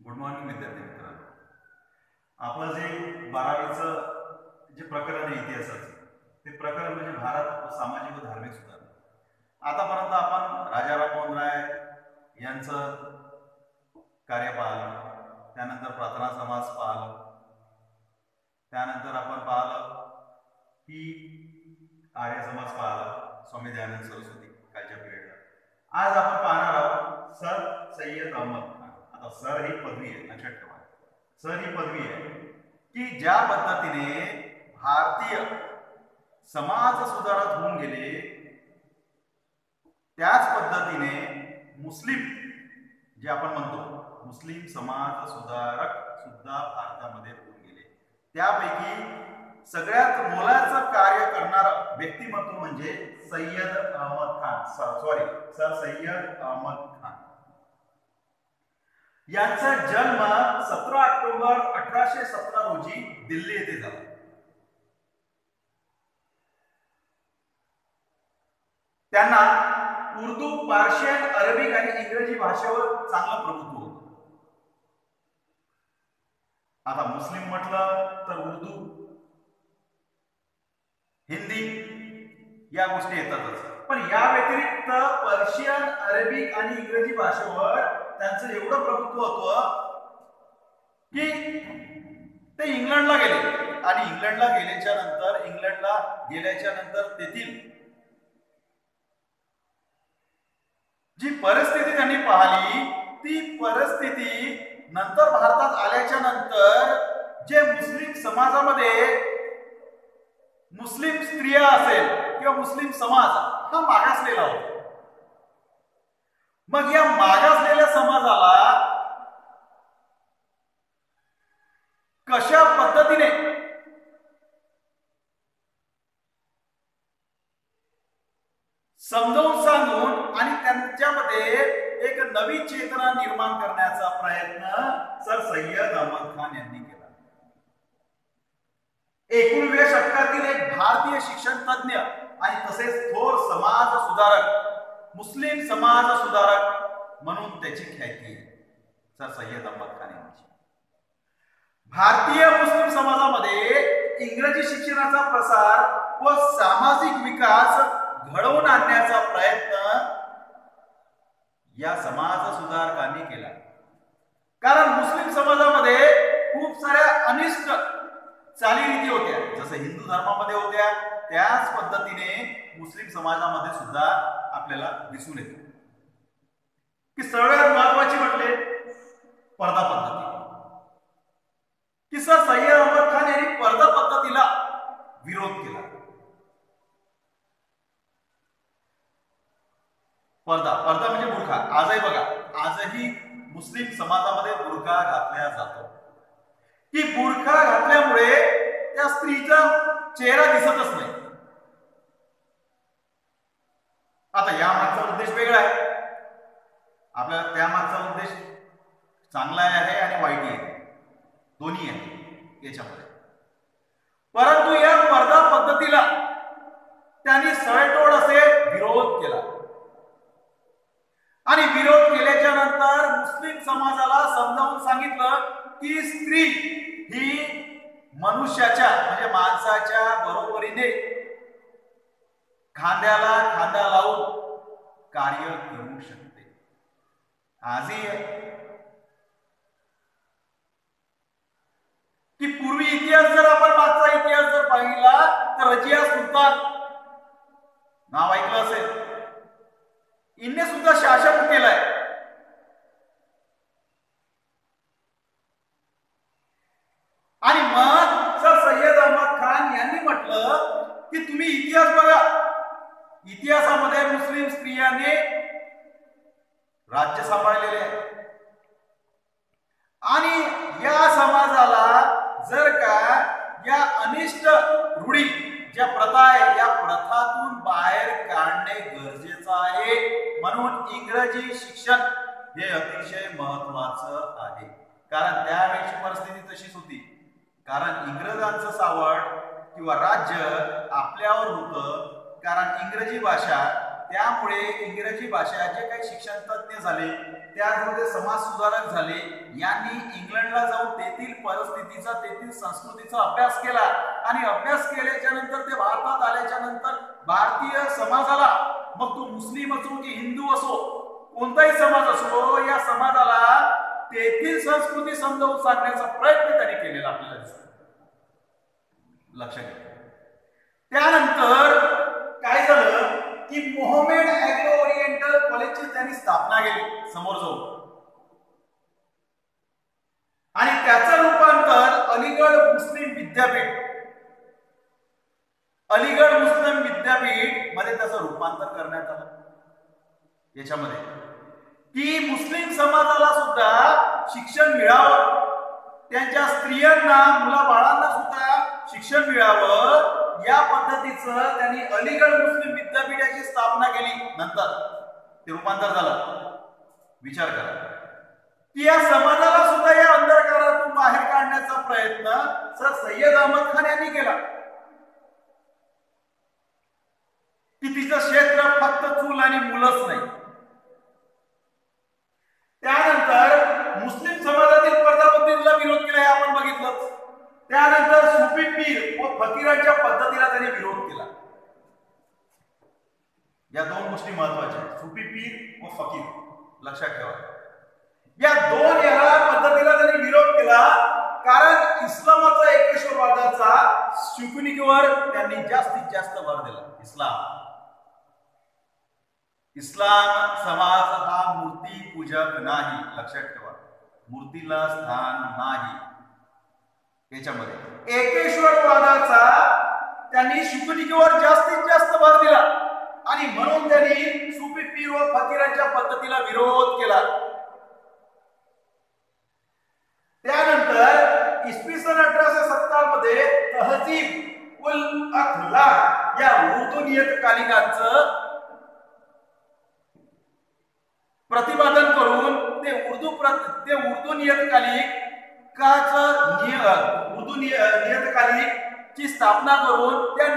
Good morning विद्यार्थी मित्रांनो. आपलं जे 12वीचं जे प्रकरण आहे इतिहासाचं, ते प्रकरण म्हणजे भारत व सामाजिक व धार्मिक सुधारणा. आतापर्यंत आपण राजाराम मोहन राय यांचं कार्य पाहिलं, त्यानंतर प्रार्थना समाज पाहिलं, त्यानंतर आपण पाहिलं की आर्य समाज पाहिला, स्वामी दयानंद सरस्वती कालच्या पिरियडला. आज आपण पाहणार आहोत सर सय्यद अहमद खान. आता सर ही पदवी आहे, लक्षात ठेवा. सर ही पदवी आहे की ज्या पद्धतीने भारतीय समाज सुधारक होऊन गेले, त्याच पद्धतीने मुस्लिम जे आपण म्हणतो मुस्लिम समाज सुधारक सुद्धा भारतामध्ये होऊन गेले. त्यापैकी सगळ्यात मोलाचं कार्य करणारं व्यक्तिमत्व म्हणजे सय्यद अहमद खान, सर सय्यद अहमद खान. यांचा जन्म 17 ऑक्टोबर 1817 रोजी दिल्ली येथे झाला. त्यांना उर्दू, पार्शियन, अरबिक आणि इंग्रजी भाषेवर चांगलं प्रभुत्व होतं. आता मुस्लिम म्हटलं तर उर्दू, हिंदी या गोष्टी येतातच, पण या व्यतिरिक्त पर्शियन, अरेबिक आणि इंग्रजी भाषेवर त्यांचं एवढं प्रभुत्व होतं की ते इंग्लंडला गेले. आणि इंग्लंडला गेल्याच्या नंतर तेथील जी परिस्थिती त्यांनी पाहिली, ती परिस्थिती नंतर भारतात आल्याच्या नंतर जे मुस्लिम समाजामध्ये मुस्लिम स्त्रिया असेल किंवा मुस्लिम समाज हा मागासलेला होता. मग या मागासलेल्या समाजाला कशा पद्धतीने समजावून सांगून आणि त्यांच्यामध्ये एक नवी चेतना निर्माण करण्याचा प्रयत्न सर सय्यद अहमद खान यांनी केला. 19व्या शतकातील एक भारतीय शिक्षण तज्ञ आणि तसेच थोर समाज सुधारक, मुस्लिम समाज सुधारक म्हणून त्याची ख्याती आहे सर सय्यद अहमद खान यांची. भारतीय मुस्लिम समाजामध्ये इंग्रजी शिक्षणाचा प्रसार व सामाजिक विकास घडवून आणण्याचा प्रयत्न या समाज सुधारकांनी केला. कारण मुस्लिम समाजामध्ये खूप साऱ्या अनिष्ट चालीरीती होत्या, जसं हिंदू धर्मामध्ये होत्या त्याच पद्धतीने मुस्लिम समाजामध्ये सुद्धा आपल्याला दिसून येते. की सर्वात महत्वाची म्हटले पर्दा पद्धती, की सर सय्यद अहमद खान यांनी पर्दा पद्धतीला विरोध केला. पर्दा म्हणजे बुरखा. आजही बघा, आजही मुस्लिम समाजामध्ये बुरखा घातला जातो. की बुरखा घातल्यामुळे त्या स्त्रीचा चेहरा दिसतच नाही. आता या मागचा उद्देश वेगळा आहे, आपल्याला त्या मागचा उद्देश चांगला आहे आणि वाईट आहे, दोन्ही आहे याच्यामध्ये. परंतु या पर्दा पद्धतीला त्यांनी सळतोड असे विरोध केला. आणि विरोध केल्याच्या नंतर मुस्लिम समाजाला समजावून सांगितलं की स्त्री ही मनुष्याच्या म्हणजे माणसाच्या बरोबरीने खांद्याला खांदा लावून कार्य करू शकते. आजही की पूर्वी इतिहास जर आपण मागचा इतिहास जर पाहिला तर रजिया सुलतान नाव ऐकलं असेल, इनने सुद्धा शासन केलंय. आणि मग सर सय्यद अहमद खान यांनी म्हटलं की तुम्ही इतिहास बघा, इतिहासामध्ये मुस्लिम स्त्रियांनी राज्य सांभाळलेले आहे. आणि या समाजाला जर का या अनिष्ट रूढी ज्या प्रथा आहे या प्रथातून बाहेर काढणे गरजेचं आहे. म्हणून इंग्रजी शिक्षण हे अतिशय महत्वाचं आहे. कारण त्यावेळची परिस्थिती तशीच होती, कारण इंग्रजांचं सावट किंवा राज्य आपल्यावर होतं. कारण इंग्रजी भाषा, त्यामुळे इंग्रजी भाषा जे काही शिक्षण तज्ञ झाले त्याचमध्ये समाज सुधारक झाले. यांनी इंग्लंडला जाऊन तेथील परिस्थितीचा, तेथील संस्कृतीचा अभ्यास केला आणि अभ्यास केल्याच्या नंतर ते भारतात आल्याच्या नंतर भारतीय समाजाला, मग तो मुस्लिम असो की हिंदू असो, कोणताही समाज असो, या समाजाला तेथील संस्कृती समजावून सांगण्याचा प्रयत्न त्यांनी केलेला आपल्याला दिसतो. लक्षात घ्या. त्यानंतर काय झालं की मोहम्मद अँग्लो ओरिएंटल कॉलेजची त्यांनी स्थापना केली समोर जाऊन, आणि त्याचं रूपांतर अलीगढ मुस्लिम विद्यापीठ, अलीगढ मुस्लिम विद्यापीठ मध्ये त्याचं रूपांतर करण्यात आलं. याच्यामध्ये की मुस्लिम समाजाला सुद्धा शिक्षण मिळावं, त्यांच्या स्त्रियांना, मुलाबाळांना सुद्धा शिक्षण मिळावं, या पद्धतीचं त्यांनी अलीगढ मुस्लिम विद्यापीठाची स्थापना केली. नंतर ते रूपांतर झालं. विचार करा की या समाजाला सुद्धा या अंधकारातून बाहेर काढण्याचा प्रयत्न सर सय्यद अहमद खान यांनी केला. की तिचं क्षेत्र फक्त चूल आणि मुलंच नाही. त्यानंतर मुस्लिम समाजातील पर्दाबंदीला विरोध केला, हे आपण बघितलं. त्यानंतर सुफी पीर व फकीरांच्या पद्धतीला त्यांनी विरोध केला. या दोन गोष्टी महत्वाच्या आहेत, सुफी पीर व फकीर. लक्षात ठेवा, या दोन पद्धतीला त्यांनी विरोध केला, कारण इस्लामाचा, एकेश्वरवादाचा, शिकवणीवर त्यांनी जास्तीत जास्त भर दिला. इस्लाम समाज हा मूर्ती पूजक नाही. लक्षात ठेवा, मूर्तीला स्थान नाही. याच्यामध्ये एकेश्वरवादाचा त्यांनी शिकवणीवर जास्तीत जास्त भर दिला आणि म्हणून त्यांनी सुफी पीर व फकीरांच्या पद्धतीला विरोध केला. त्यानंतर इसवी सन 1870 मध्ये तहजीब उल अखलाक या उर्दू नियतकालिकांचं प्रतिपादन करून ते उर्दू नियतकालिकाची स्थापना करून त्या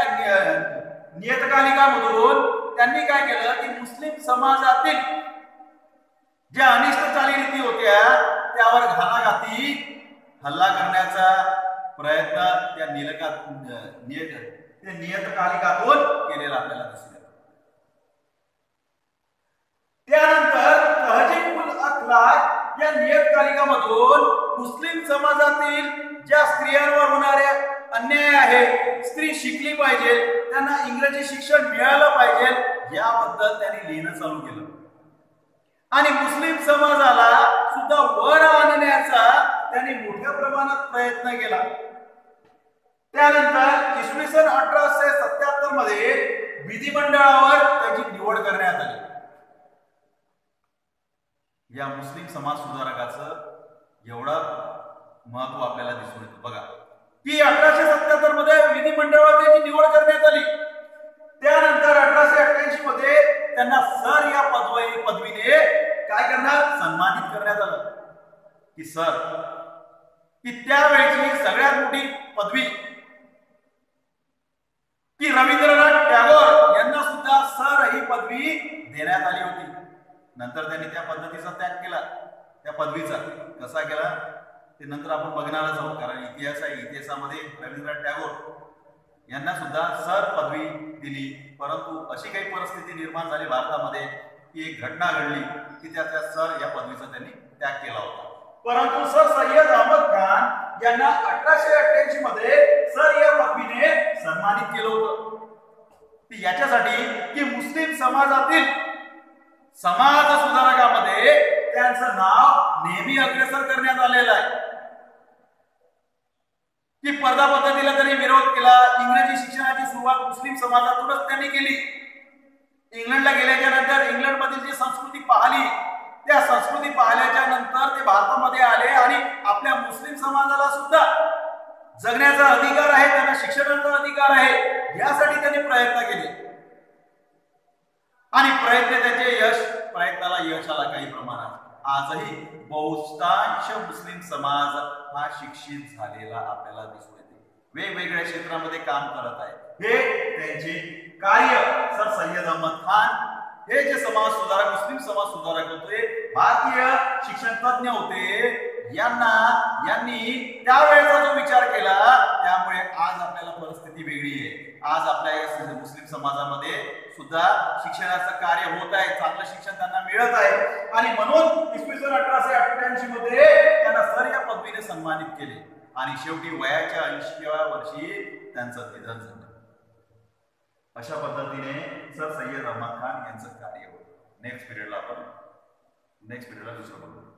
नियतकालिकामधून त्यांनी काय केलं की मुस्लिम समाजातील ज्या अनिष्ट चालीरीती होत्या त्यावर घाणाघाती हल्ला करण्याचा प्रयत्न त्या नियतकालिकातून केलेला आपल्याला दिसतो. त्यानंतर तहजीब उल अखलाक या नियतकालिकामधून मुस्लिम समाजातील ज्या स्त्रियांवर होणारे अन्याय आहे, स्त्री शिकली पाहिजे, त्यांना इंग्रजी शिक्षण मिळालं पाहिजे, याबद्दल त्यांनी लिहिणं चालू केलं आणि मुस्लिम समाजाला सुद्धा वर आणण्याचा त्यांनी मोठ्या प्रमाणात प्रयत्न केला. त्यानंतर इसवी सन 1877 मध्ये विधिमंडळावर त्याची निवड करण्यात आली. या मुस्लिम समाज सुधारकाचं एवढं महत्व आपल्याला दिसून येतं. बघा की 1877 मध्ये विधिमंडळावर त्याची निवड करण्यात आली. त्यानंतर 1888 मध्ये त्यांना सर या पदवीने काय करणार, सन्मानित करण्यात आलं. की सर, की त्यावेळची सगळ्यात मोठी पदवी, की रवींद्रनाथ टागोर यांना सुद्धा सर ही पदवी देण्यात आली होती. नंतर त्यांनी त्या पद्धतीचा त्याग केला, त्या पदवीचा कसा केला ते नंतर आपण बघणारच आहोत, कारण इतिहास आहे. इतिहासामध्ये रवींद्रनाथ टागोर यांना सुद्धा सर पदवी दिली. परंतु अशी काही परिस्थिती निर्माण झाली भारतामध्ये की एक घटना घडली की त्या सर या पदवीचा त्यांनी त्याग केला होता. परंतु सर सय्यद अहमद खान यांना 1888 मध्ये सर या पदवीने सन्मानित केलं होतं. याच्यासाठी की मुस्लिम समाजातील समाज सुधारकामध्ये त्यांचं नाव नेहमी अग्रेसर करण्यात आलेलं आहे. की पर्दा पद्धतीला त्यांनी विरोध केला. इंग्रजी शिक्षणाची सुरुवात मुस्लिम समाजातूनच त्यांनी केली. इंग्लंडला गेल्याच्या नंतर इंग्लंडमधील जी संस्कृती पाहिली, त्या संस्कृती पाहिल्याच्या नंतर ते भारतामध्ये आले आणि आपल्या मुस्लिम समाजाला सुद्धा जगण्याचा अधिकार आहे, त्यांना शिक्षणाचा अधिकार आहे, यासाठी त्यांनी प्रयत्न केले आणि प्रयत्नाला यश आला काही प्रमाणात. आजही बहुतांश मुस्लिम समाज हा शिक्षित झालेला आपल्याला दिसून येते, वेगवेगळ्या क्षेत्रामध्ये काम करत आहे. हे त्यांचे कार्य सर सय्यद अहमद खान हे जे समाज सुधारक, मुस्लिम समाज सुधारक होते, भारतीय शिक्षण तज्ञ होते, यांनी त्यावेळेचा जो विचार केला, त्यामुळे आज आपल्याला परिस्थिती वेगळी आहे. आज आपल्या या मुस्लिम समाजामध्ये सुद्धा शिक्षणाचं कार्य होत आहे, चांगलं शिक्षण त्यांना मिळत आहे आणि म्हणून इसवी सन 1888 मध्ये त्यांना सर या पदवीने सन्मानित केले आणि शेवटी वयाच्या 80व्या वर्षी त्यांचं निधन झालं. अशा पद्धतीने सर सय्यद अहमद खान यांचं कार्य होतं. नेक्स्ट पिरियडला दुसरं बघू.